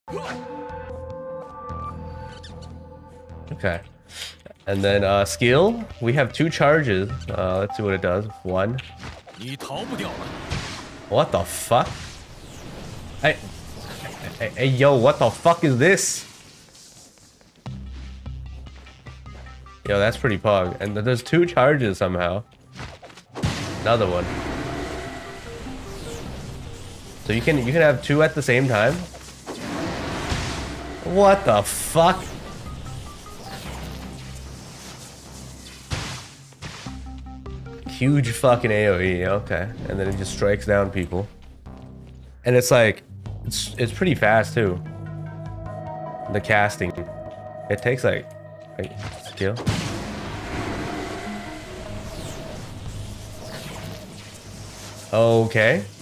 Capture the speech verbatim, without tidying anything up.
Okay. And then uh, skill, we have two charges. Uh, let's see what it does. One. What the fuck? Hey, hey, hey, yo, what the fuck is this? Yo, that's pretty pog. And there's two charges somehow. Another one. So you can you can have two at the same time? What the fuck? Huge fucking A O E, okay. And then it just strikes down people. And it's like, it's, it's pretty fast too. The casting. It takes like, like skill. Okay.